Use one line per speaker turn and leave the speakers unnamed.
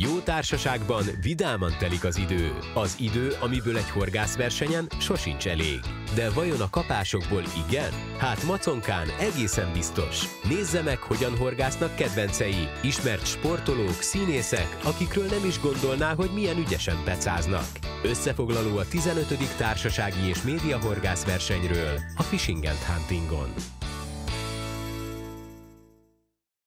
Jó társaságban vidáman telik az idő. Az idő, amiből egy horgászversenyen sosincs elég. De vajon a kapásokból igen? Hát Maconkán egészen biztos. Nézze meg, hogyan horgásznak kedvencei, ismert sportolók, színészek, akikről nem is gondolná, hogy milyen ügyesen pecáznak. Összefoglaló a 15. társasági és médiahorgászversenyről a Fishing and Huntingon.